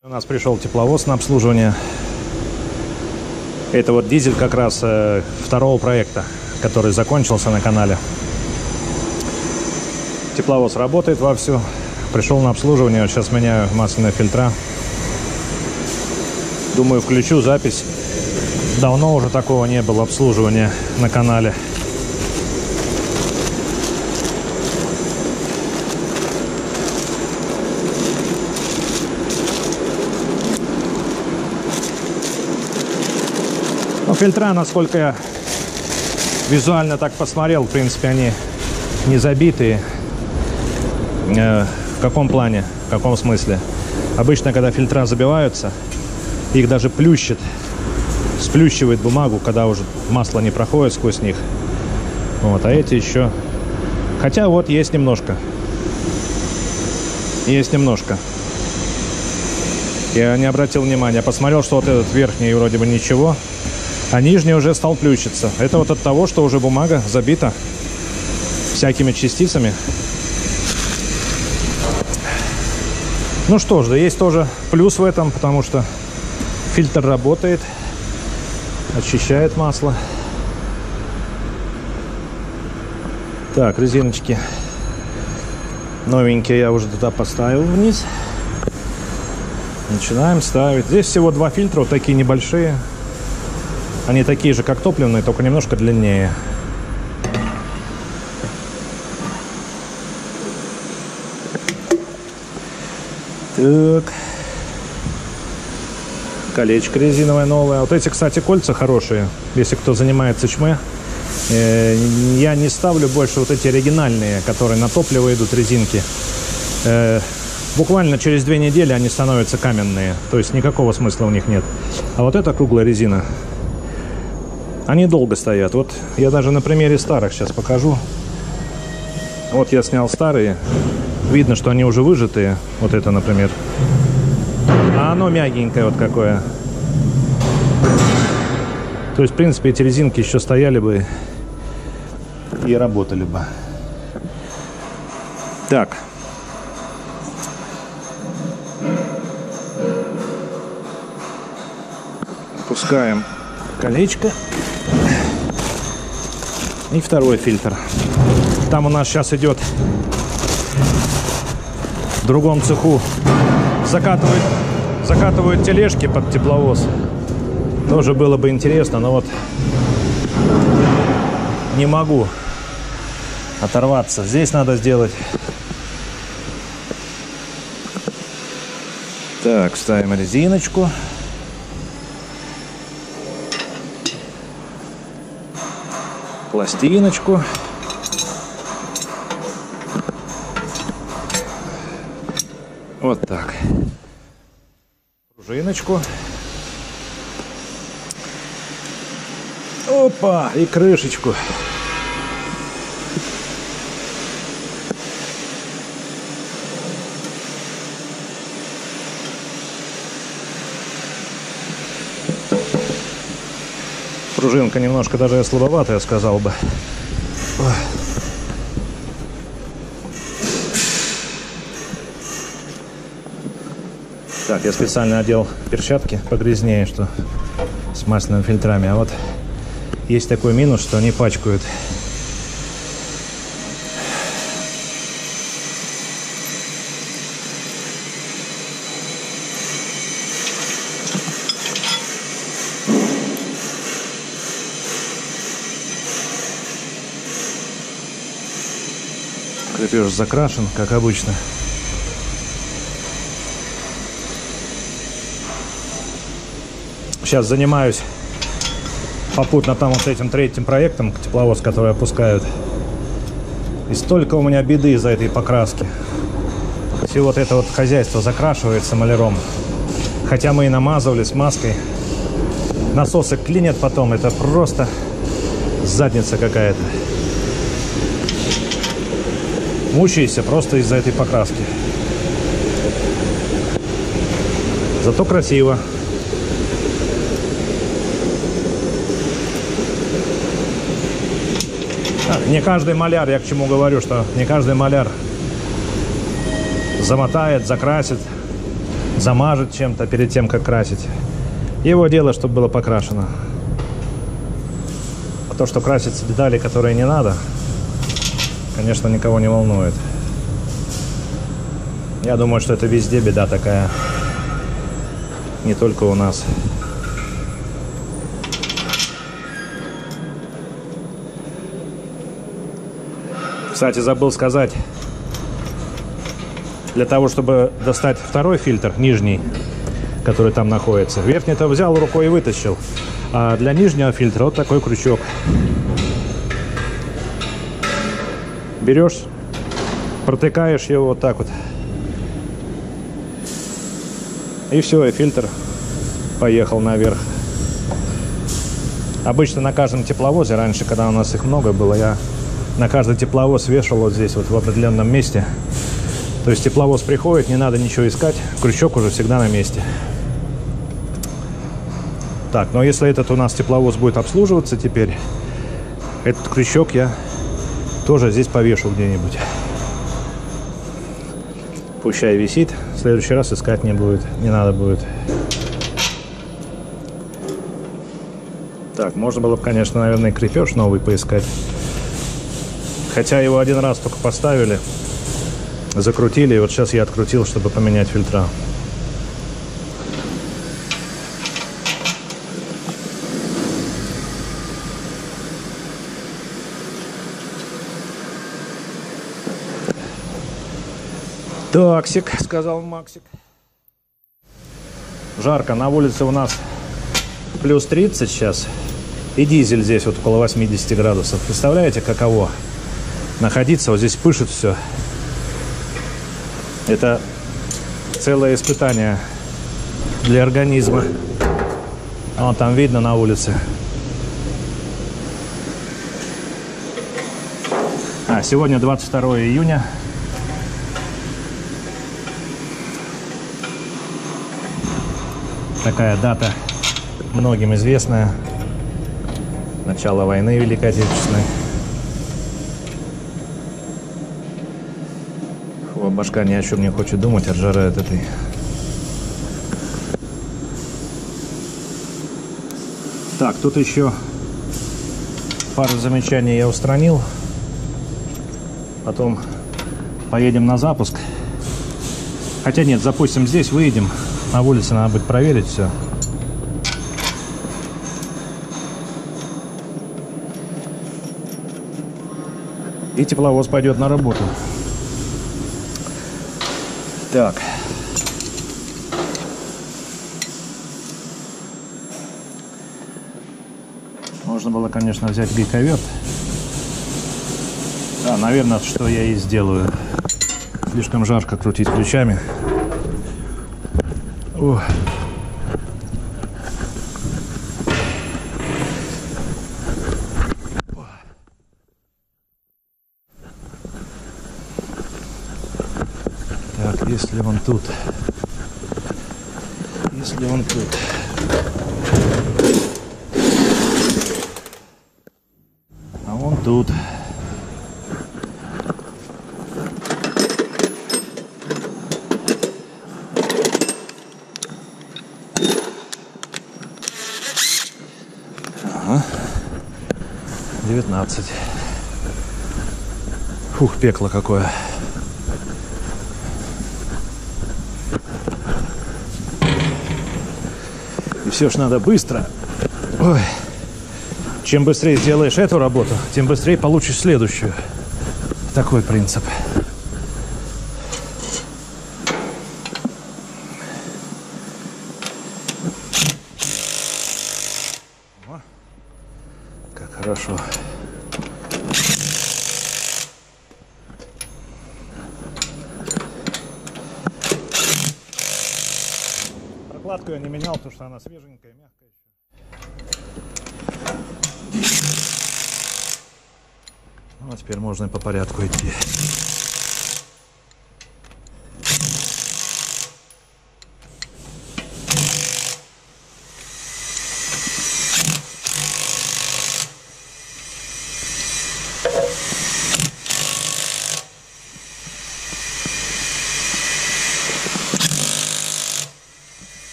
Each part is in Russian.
У нас пришел тепловоз на обслуживание. Это вот дизель как раз второго проекта, который закончился на канале. Тепловоз работает вовсю. Пришел на обслуживание. Сейчас меняю масляные фильтра. Думаю, включу запись. Давно уже такого не было обслуживания на канале. Фильтра, насколько я визуально так посмотрел, в принципе, они не забитые. В каком плане, в каком смысле? Обычно, когда фильтра забиваются, их даже плющит, сплющивает бумагу, когда уже масло не проходит сквозь них. Вот, а эти еще... Хотя вот есть немножко. Есть немножко. Я не обратил внимания. Посмотрел, что вот этот верхний вроде бы ничего, а нижний уже стал плющиться. Это вот от того, что уже бумага забита всякими частицами. Ну что ж, да есть тоже плюс в этом, потому что фильтр работает, очищает масло. Так, резиночки новенькие я уже туда поставил вниз. Начинаем ставить. Здесь всего два фильтра, вот такие небольшие. Они такие же, как топливные, только немножко длиннее. Так. Колечко резиновое новое. Вот эти, кстати, кольца хорошие. Если кто занимается ЧМ, я не ставлю больше вот эти оригинальные, которые на топливо идут, резинки. Буквально через 2 недели они становятся каменные. То есть никакого смысла у них нет. А вот эта круглая резина, они долго стоят. Вот я даже на примере старых сейчас покажу. Вот я снял старые. Видно, что они уже выжатые. Вот это, например. А оно мягенькое вот какое. То есть, в принципе, эти резинки еще стояли бы и работали бы. Так. Опускаем колечко. И второй фильтр. Там у нас сейчас идет в другом цеху. Закатывают тележки под тепловоз. Тоже было бы интересно, но вот не могу оторваться. Здесь надо сделать. Так, ставим резиночку. Пластиночку. Вот так. Пружиночку. Опа! И крышечку. Пружинка немножко даже слабоватая, я сказал бы. Так, я специально одел перчатки погрязнее, что с масляными фильтрами. А вот есть такой минус, что они пачкают. Крепеж закрашен, как обычно. Сейчас занимаюсь попутно там вот этим третьим проектом, тепловоз, который опускают. И столько у меня беды из-за этой покраски. Все вот это вот хозяйство закрашивается маляром. Хотя мы и намазывали с маской. Насосы клинят потом. Это просто задница какая-то. Мучаешься просто из-за этой покраски. Зато красиво. Не каждый маляр, я к чему говорю, что не каждый маляр замотает, закрасит. замажет чем-то перед тем, как красить. Его дело, чтобы было покрашено. А то, что красятся детали, которые не надо, конечно, никого не волнует. Я думаю, что это везде беда такая. Не только у нас. Кстати, забыл сказать. Для того, чтобы достать второй фильтр, нижний, который там находится, верхний-то взял рукой и вытащил. А для нижнего фильтра вот такой крючок. Берешь, протыкаешь его вот так вот. И все, и фильтр поехал наверх. Обычно на каждом тепловозе, раньше, когда у нас их много было, я на каждый тепловоз вешал вот здесь вот в определенном месте. То есть тепловоз приходит, не надо ничего искать, крючок уже всегда на месте. Так, но если этот у нас тепловоз будет обслуживаться теперь, этот крючок я тоже здесь повешу где-нибудь. Пущай висит, в следующий раз искать не будет, не надо будет. Так, можно было бы, конечно, наверное, крепеж новый поискать. Хотя его один раз только поставили, закрутили, и вот сейчас я открутил, чтобы поменять фильтра. Таксик, сказал Максик. Жарко, на улице у нас плюс 30 сейчас. И дизель здесь вот около 80 градусов. Представляете, каково находиться? Вот здесь пышет все. Это целое испытание для организма. Вон там видно на улице. Сегодня 22 июня. Такая дата многим известная. Начало войны Великой Отечественной. Фу, башка ни о чем не хочет думать от жары от этой. Так, тут еще пару замечаний я устранил. Потом поедем на запуск. Хотя нет, запустим здесь, выедем. На улице надо будет проверить все. И тепловоз пойдет на работу. Так. Можно было, конечно, взять гайковерт. Да, наверное, что я и сделаю. Слишком жарко крутить ключами. Ух. Так, если он тут. Если он тут. А он тут. Ага. 19. Фух, пекло какое. И все ж надо быстро. Ой. Чем быстрее сделаешь эту работу, тем быстрее получишь следующую. Такой принцип. О, как хорошо. Прокладку я не менял, потому что она свеженькая, мягкая. Ну, а теперь можно и по порядку идти.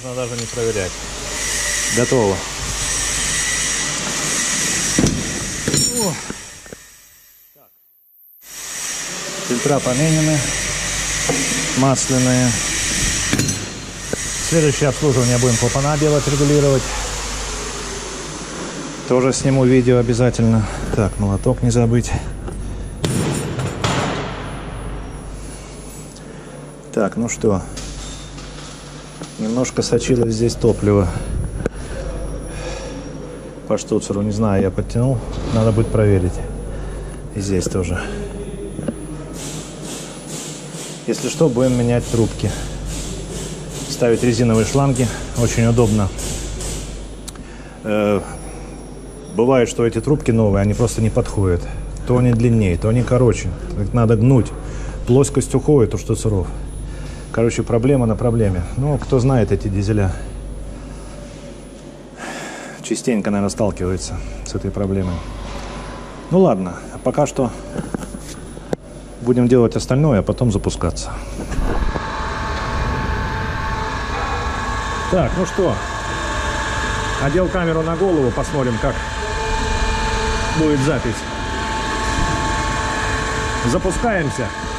можно даже не проверять. Готово. Фильтра поменены, масляные. Следующее обслуживание будем клапана делать, регулировать. Тоже сниму видео обязательно. Так, молоток не забыть. Так, ну что, немножко сочилось здесь топливо по штуцеру, не знаю, я подтянул, надо будет проверить. И здесь тоже. Если что, будем менять трубки, ставить резиновые шланги, очень удобно. Бывает, что эти трубки новые, они просто не подходят. То они длиннее, то они короче. Их надо гнуть. Плоскость уходит у штуцеров. Короче, проблема на проблеме. Ну, кто знает эти дизеля, частенько, наверное, сталкивается с этой проблемой. Ну ладно, пока что будем делать остальное, а потом запускаться. Так, ну что, одел камеру на голову, посмотрим, как будет запись. Запускаемся.